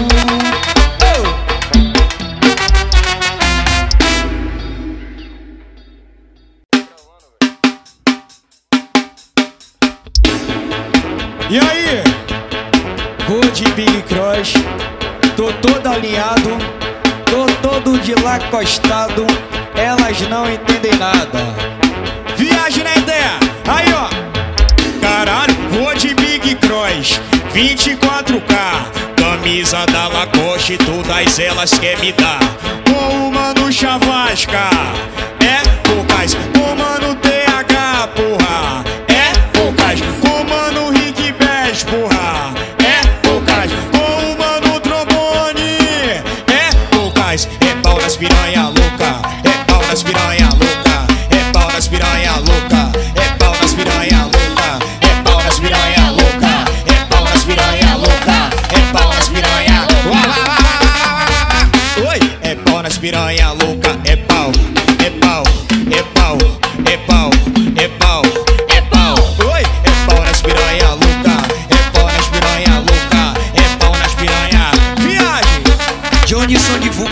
E aí? Vou de Big Cross, tô todo alinhado, tô todo de lacostado, elas não entendem nada. Viagem na ideia, aí ó. Caralho, vou de Big Cross, 24K, camisa da Lacoste, todas elas quer me dar. Com o Mano Chavasca, é poucas, com o Mano TH, porra, é poucas, com o Mano Rick Bass, porra, é poucas, com o Mano Trombone, é poucas, é pau nas piranha louca, é pau nas piranha louca, é pau nas piranha louca, é pau nas piranha louca, é pau nas piranha louca, é pau nas piranha louca.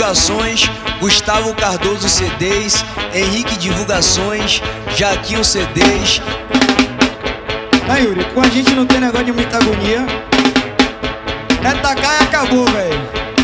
Divulgações, Gustavo Cardoso CDs, Henrique Divulgações, Jaquinho CDs. Aí, Yuri, com a gente não tem negócio de muita agonia. É tacar e acabou, velho.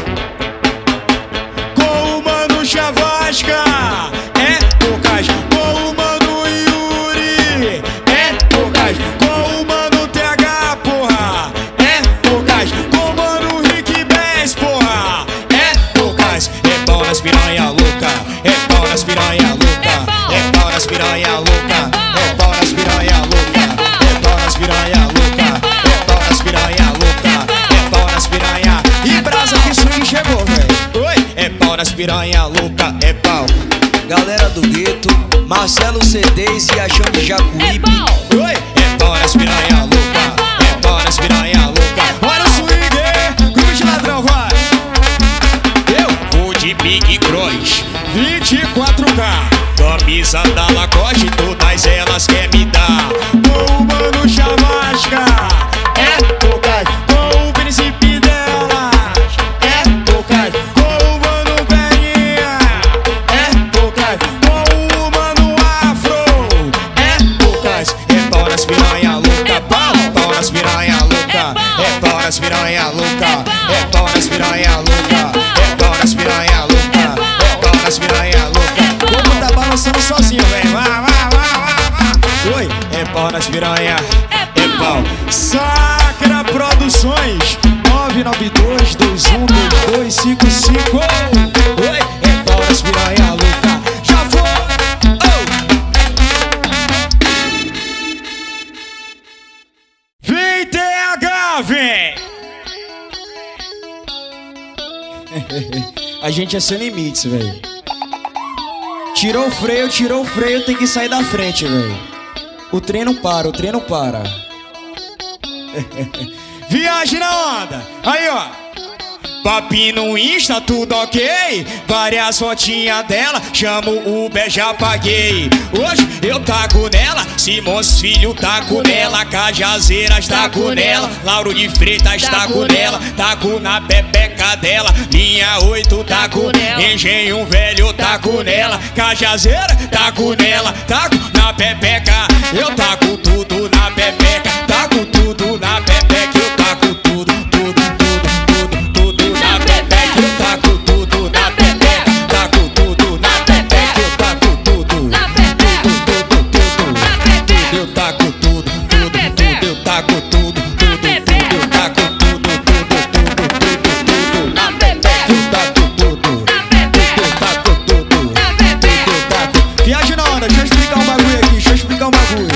Com o Mano Chavasca, é poucas. Com o Mano Yuri, é poucas. Com o Mano TH, porra, é poucas. Com o Mano Rick Bass, porra, é poucas. É pau nas piranha louca, é pau nas piranha louca, é pau nas piranha louca, é pau nas piranha louca, é pau nas piranha louca, é pau nas piranha louca, é pau nas piranha. E brasa que swing chegou, velho. Oi, é pau nas piranha louca, é pau. Galera do gueto, Marcelo CDs e Achão de Jacuípe. Oi, é pau nas piranha louca, é pau nas piranha louca. Olha o swing, grupo de ladrão, vai. Eu vou de Big Cross 24K. Camisa da Lacoste, todas elas quer me dar. Com o Mano Chavasca, é poucas. Com o príncipe delas, é poucas. Com o Mano Peninha, é poucas. Com o Mano Afro, é poucas. É pau nas piranha louca, pau, pau nas piranha louca. É pau nas piranha louca, é pau nas piranha louca, é pau nas piranha louca, é pau nas piranha louca. Como tá balançando sozinho, velho. Oi, é pau nas piranha, é pau. Sacra Produções 992212255. Oi, é pau nas piranha louca. Já foi, oh. Vem TH, vem. A gente é sem limites, velho. Tirou o freio, tem que sair da frente, velho. O trem não para, o trem não para. Viagem na onda, aí ó. Papi no Insta, tudo ok. Várias fotinhas dela, chamo o Uber, já paguei. Hoje eu taco nela, Simões Filho taco nela, Cajazeiras taco nela, Lauro de Freitas taco nela, taco na pepeca dela, linha 8 taco nela, Engenho Velho taco nela, Cajazeira taco nela, taco na pepeca. Eu taco tudo na pepeca, taco tudo na pepeca, eu taco tudo, tudo, tudo, tudo na pepeca, eu taco tudo na pepeca, taco tudo na pepeca, eu taco tudo, tudo, tudo, eu taco tudo, tudo, eu taco tudo, eu taco tudo, tudo na pepeca, eu taco tudo, eu taco tudo, eu taco. Viagem na onda, deixa eu explicar um bagulho aqui, deixa eu explicar um bagulho.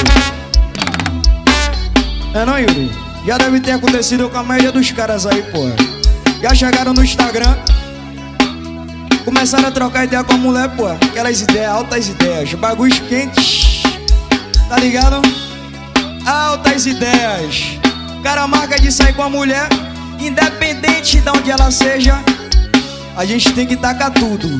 É não, Yuri? Já deve ter acontecido com a maioria dos caras aí, porra. Já chegaram no Instagram, começaram a trocar ideia com a mulher, porra. Aquelas ideias, altas ideias, bagulhos quentes, tá ligado? Altas ideias. O cara marca de sair com a mulher, independente de onde ela seja, a gente tem que tacar tudo.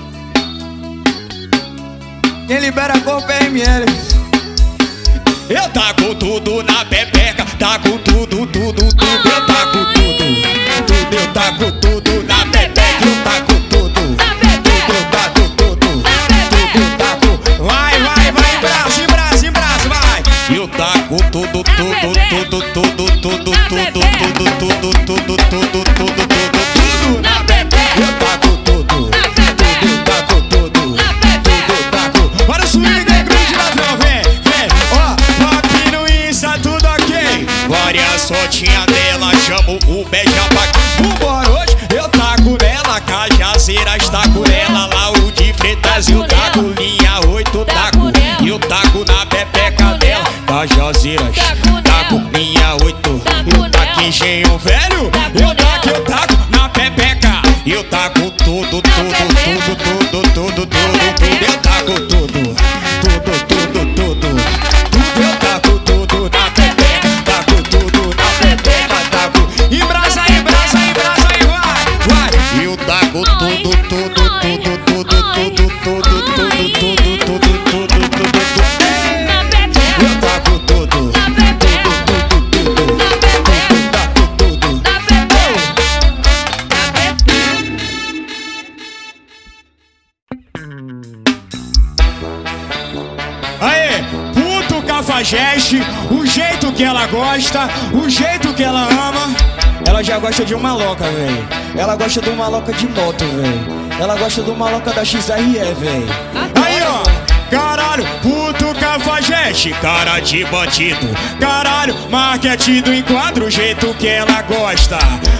Quem libera corpo é ML. Eu taco tudo na pepeca, taco tudo, tudo, tudo. Eu taco tudo, tudo, eu taco tudo na pepeca, eu taco tudo, tudo, eu taco tudo, tudo, eu taco. Vai, vai, vai, Brasil, Brasil, Brasil, vai. Eu taco tudo, tudo, tudo, tudo, tudo, tudo, tudo, tudo, tudo, tudo, tudo, tudo na pepeca. Eu taco tudo, tudo, eu taco tudo, tudo, eu taco. Para o swing, grande ladrão, vem, vem, ó. Papi no Insta, tudo ok. Várias fotinhas dela, chamo o beija-paca. Vambora, hoje eu taco nela, Cajazeiras taco nela, Lauro de Freitas eu taco, linha 8 taco, eu taco na pepeca dela, Cajazeiras taco, linha 8, eu taco Engenho Velho, eu taco na pepeca, eu taco tudo, tudo, tudo, tudo, tudo, tudo, tudo, eu taco tudo, tudo, tudo, tudo, eu taco tudo na pepeca, taco tudo na pepeca, taco e brasa, e brasa, e brasa, e vai, vai. Eu taco tudo, tudo, tudo, tudo, tudo, tudo, tudo, tudo, tudo, tudo, tudo. Eu taco tudo, tudo, tudo, tudo, taco tudo. Cafajeste, o jeito que ela gosta, o jeito que ela ama. Ela já gosta de uma louca, velho. Ela gosta de uma louca de moto, velho. Ela gosta de uma louca da XRE, velho. Aí, ó. Caralho, puto Cafajeste, cara de bandido. Caralho, marketing do enquadro, o jeito que ela gosta.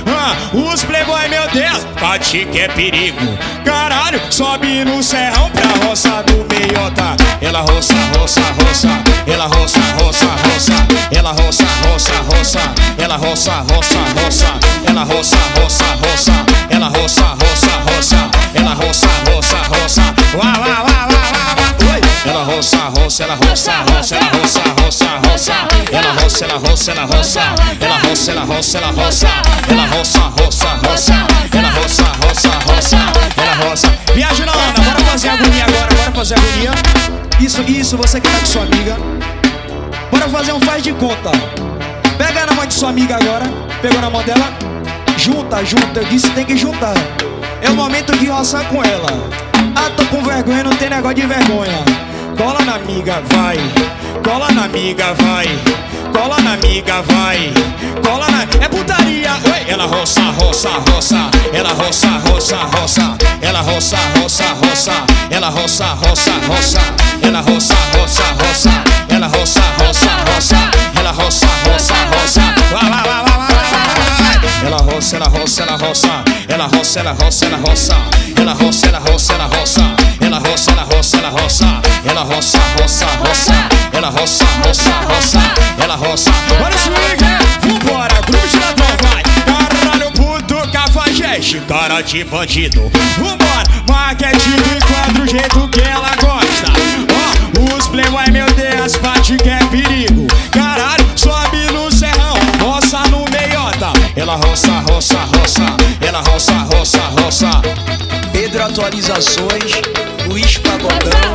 Os playboy, meu Deus, bate que é perigo. Caralho, sobe no serrão pra roça do meiota. Ela roça, roça, roça. Ela roça, roça, roça. Ela roça, roça, roça. Ela roça, roça, roça. Ela roça, roça, roça. Ela roça, roça, roça. Ela roça, roça, roça. Uá, uá, uá, uá, uá. Ela roça, roça, ela roça, roça, ela roça, roça, roça. Ela roça, ela roça, ela roça. Ela roça, ela roça, ela roça. Ela roça, roça, roça. Ela roça, roça, roça. Ela roça. Viagem na onda, bora fazer agonia agora, bora fazer agonia. Isso, você que tá com sua amiga. Bora fazer um faz de conta. Pega na mão de sua amiga agora. Pegou na mão dela. Junta, eu disse tem que juntar. É o momento de roçar com ela. Ah, tô com vergonha, não tem negócio de vergonha. Cola na amiga, vai. Cola na amiga, vai. Cola na amiga, vai. Cola na... É putaria. Oi. Ela roça, roça, roça. Ela roça, roça, roça. Ela roça, roça, roça. Ela roça, roça, roça. Ela roça, roça, roça. Ela roça, roça, roça. Ela roça, roça, roça. Vai, vai, vai, vai, vai. Ela roça, ela roça, ela roça. Ela roça, ela roça, ela roça. Ela roça, ela roça, ela roça. Ela roça, ela roça, ela roça. Ela roça, roça, roça. Ela roça, roça, roça. Ela roça. Olha o swing, vambora, grupo de ladrão, vai. Caralho, puto Cafajeste, cara de bandido. Vambora, marketing do enquadro, o jeito que ela gosta. Ó, os playboy, meu Deus, bate que é perigo. Caralho, sobe no serrão, roça no meiota. Ela roça, roça, roça. Ela roça, roça, roça. Pedro Atualizações, Luiz Pagodão,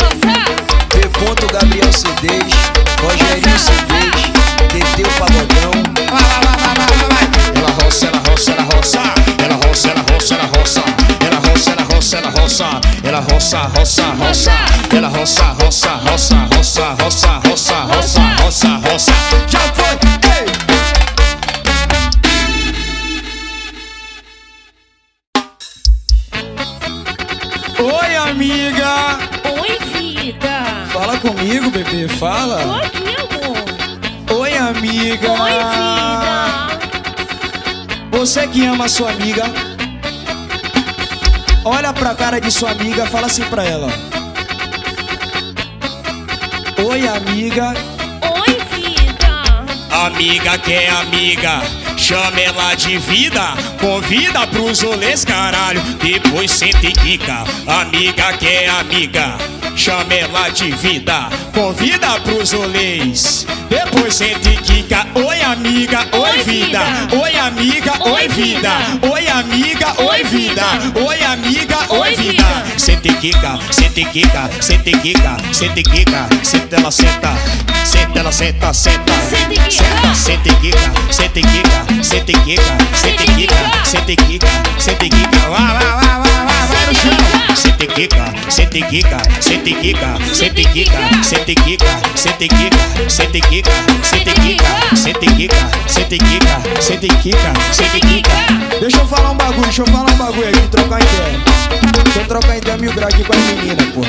P. Gabriel CDs, Rogerinho CDs, TT o Pagodão. Ela roça, ela roça, ela roça. Ela roça, ela roça, ela roça. Ela roça, ela roça, ela roça. Ela roça, roça, roça. Ela roça, roça, roça, roça, roça, roça, roça, roça, roça. Já foi, ei! Oi, amiga! Oi, vida! Fala comigo, bebê, fala! Tô aqui, amor! Oi, amiga! Oi, vida! Você que ama a sua amiga, olha pra cara de sua amiga, fala assim pra ela: oi, amiga! Oi, vida! Amiga que é amiga, chama ela de vida. Convida pros rolês, caralho, depois senta e quica. Amiga que é amiga, chama ela de vida. Convida pros rolês, depois senta e quica. Oi, amiga, oi, vida. Oi, amiga, oi, vida. Oi, amiga, oi, vida. Oi, amiga, oi, vida. Senta e quica, senta e quica, senta e quica, senta e quica. Senta, ela senta. Senta, ela senta, senta. Senta, senta e quica, senta e quica, senta e quica, senta e quica, senta e quica, senta e quica. Vai no chão. Senta e quica, senta e quica, senta e quica, senta e quica, senta e quica, senta e quica, senta e quica, senta e quica, senta e quica, senta e quica, senta e quica, senta e quica. Deixa eu falar um bagulho, aqui, trocar ideia. Deixa eu trocar ideia 1000 graus aqui com as meninas, pô.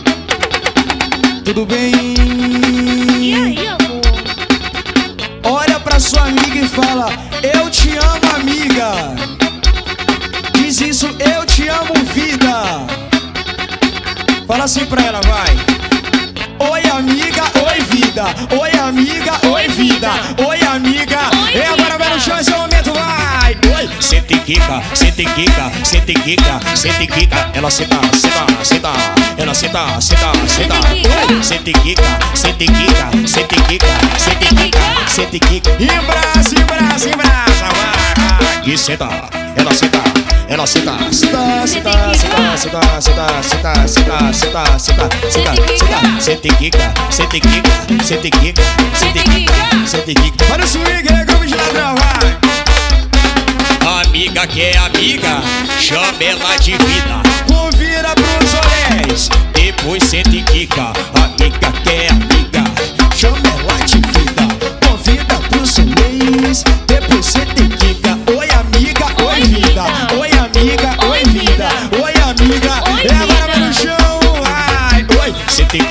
Tudo bem? E aí, amor? Olha pra sua amiga e fala: eu te amo, amiga. Diz isso: eu te amo, vida. Fala assim pra ela, vai. Oi, amiga, oi, vida. Oi, amiga, oi, vida. Oi, amiga. E agora vai no chão, esse é o momento, vai. Oi. Senta e quica, senta e quica, senta e quica, senta e quica. Ela senta, senta, senta. Ela senta, senta, senta. Oi. Senta e quica, senta e quica, senta e quica, senta e quica, senta e quica. E braço, e braço, e braço, vai. E senta, ela senta. Ela senta, senta, senta, senta, senta, senta, senta, senta, senta, senta, senta, senta e quica, senta e quica, senta e quica, senta e quica, senta e quica. Olha o swing, grupo de ladrão, vai. Amiga que é amiga, chama ela de vida. Convida pros olhos, depois senta e quica. Amiga que é amiga, chama ela de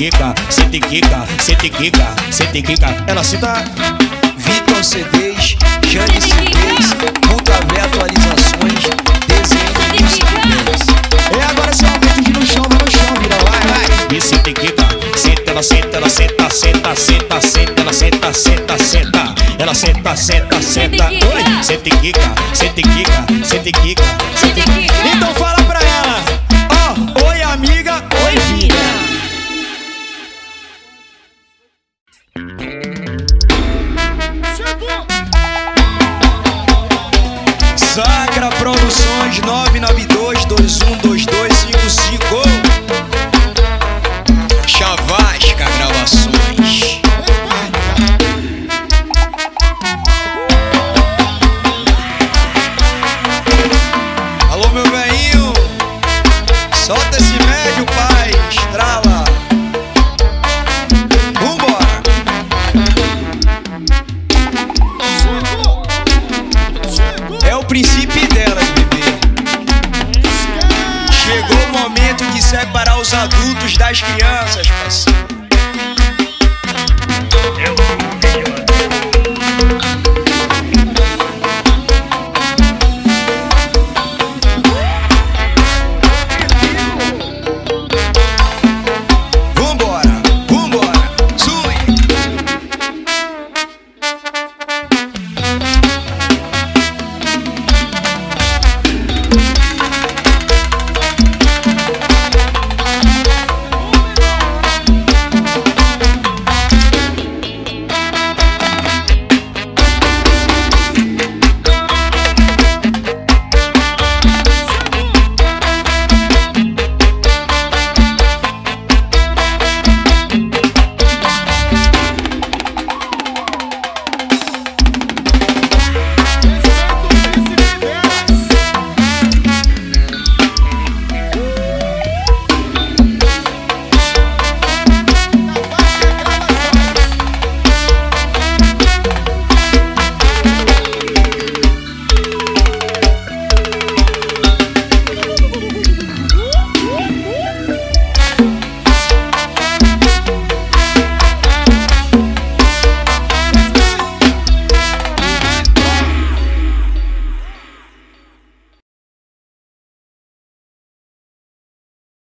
quica, sente quica, sente quica, sente quica. Ela cita Vitor CDs, Jane CDs, Multavé atualizações, desenho e agora se aumenta de no chão, vai no chão, vira, vai. E sente quica, senta, ela senta, ela senta, senta, senta, senta, ela senta, senta, senta, ela senta, senta, senta. Oi, sente quica, sente quica, sente quica, sente quica. Então fala pra ela, ó, oi amiga, oi vida. Sacra Produções 992212255. Chavasca Gravações. Alô meu velhinho, solta esse médio, pai, estrala. Vambora. É o princípio delas, bebê. Chegou o momento de separar os adultos das crianças, parceiro.